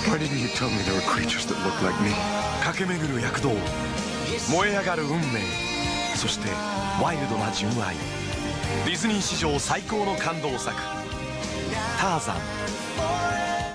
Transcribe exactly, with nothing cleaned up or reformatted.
Why didn't you tell me there were creatures that look like me? 駆け巡る躍動、燃え上がる運命、そしてワイルドな純愛。ディズニー史上最高の感動作、ターザン。